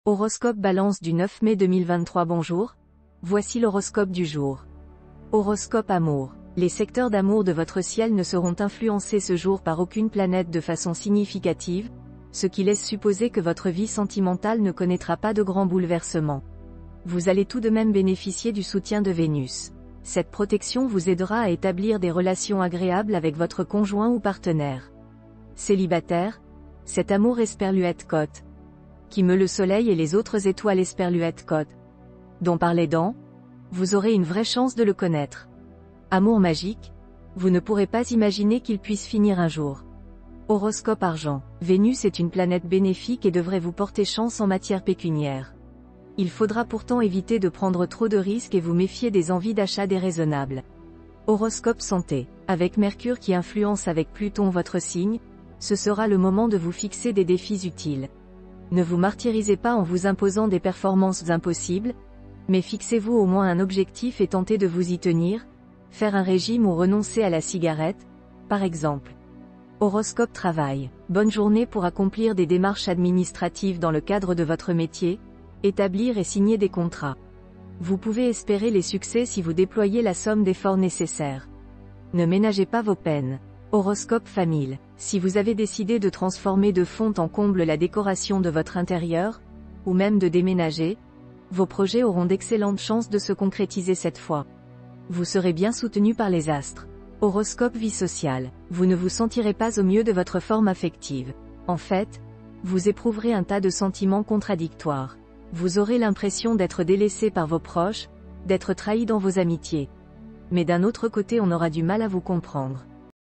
Horoscope Balance du 9 mai 2023. Bonjour. Voici l'horoscope du jour. Horoscope Amour. Les secteurs d'amour de votre ciel ne seront influencés ce jour par aucune planète de façon significative, ce qui laisse supposer que votre vie sentimentale ne connaîtra pas de grands bouleversements. Vous allez tout de même bénéficier du soutien de Vénus. Cette protection vous aidera à établir des relations agréables avec votre conjoint ou partenaire. Célibataire, cet amour Esperluette-Cote, qui meut le soleil et les autres étoiles Esperluette-Cote, dont par les dents, vous aurez une vraie chance de le connaître. Amour magique, vous ne pourrez pas imaginer qu'il puisse finir un jour. Horoscope Argent. Vénus est une planète bénéfique et devrait vous porter chance en matière pécuniaire. Il faudra pourtant éviter de prendre trop de risques et vous méfier des envies d'achat déraisonnables. Horoscope Santé. Avec Mercure qui influence avec Pluton votre signe, ce sera le moment de vous fixer des défis utiles. Ne vous martyrisez pas en vous imposant des performances impossibles, mais fixez-vous au moins un objectif et tentez de vous y tenir, faire un régime ou renoncer à la cigarette, par exemple. Horoscope Travail. Bonne journée pour accomplir des démarches administratives dans le cadre de votre métier, établir et signer des contrats. Vous pouvez espérer les succès si vous déployez la somme d'efforts nécessaires. Ne ménagez pas vos peines. Horoscope Famille. Si vous avez décidé de transformer de fond en comble la décoration de votre intérieur, ou même de déménager, vos projets auront d'excellentes chances de se concrétiser cette fois. Vous serez bien soutenu par les astres. Horoscope Vie sociale. Vous ne vous sentirez pas au mieux de votre forme affective. En fait, vous éprouverez un tas de sentiments contradictoires. Vous aurez l'impression d'être délaissé par vos proches, d'être trahi dans vos amitiés. Mais d'un autre côté on aura du mal à vous comprendre.